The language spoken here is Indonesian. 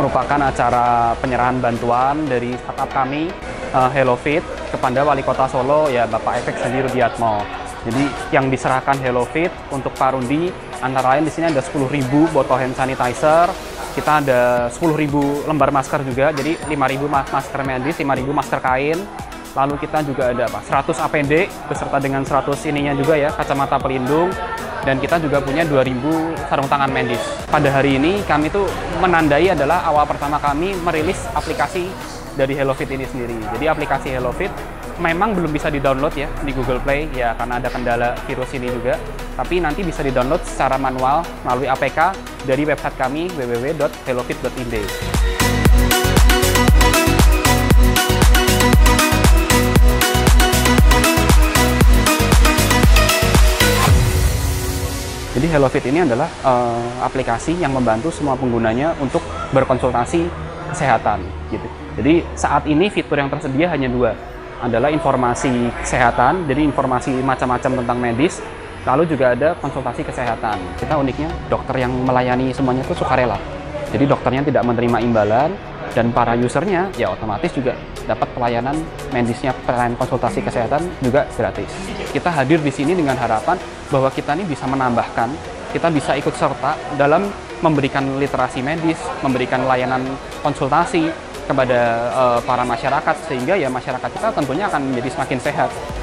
merupakan acara penyerahan bantuan dari startup kami, HelloFit, kepada Wali Kota Solo, ya Bapak Efek Sandi Rudiatmo. Jadi yang diserahkan HelloFit untuk Pak Rundi, antara lain di sini ada 10.000 botol hand sanitizer, kita ada 10.000 lembar masker juga, jadi 5.000 masker medis, 5.000 masker kain. Lalu kita juga ada 100 APD beserta dengan 100 ininya juga ya, kacamata pelindung. Dan kita juga punya 2.000 sarung tangan medis. Pada hari ini kami tuh menandai adalah awal pertama kami merilis aplikasi dari HelloFit ini sendiri. Jadi aplikasi HelloFit memang belum bisa di-download ya di Google Play ya karena ada kendala virus ini juga. Tapi nanti bisa di-download secara manual melalui APK dari website kami www.hellofit.id. Jadi HelloFit ini adalah aplikasi yang membantu semua penggunanya untuk berkonsultasi kesehatan gitu. Jadi saat ini fitur yang tersedia hanya dua, adalah informasi kesehatan, jadi informasi macam-macam tentang medis, lalu juga ada konsultasi kesehatan. Kita uniknya dokter yang melayani semuanya itu sukarela. Jadi dokternya tidak menerima imbalan dan para usernya ya otomatis juga dapat pelayanan medisnya, pelayanan konsultasi kesehatan juga gratis. Kita hadir di sini dengan harapan bahwa kita ini bisa menambahkan, kita bisa ikut serta dalam memberikan literasi medis, memberikan layanan konsultasi kepada para masyarakat, sehingga ya masyarakat kita tentunya akan menjadi semakin sehat.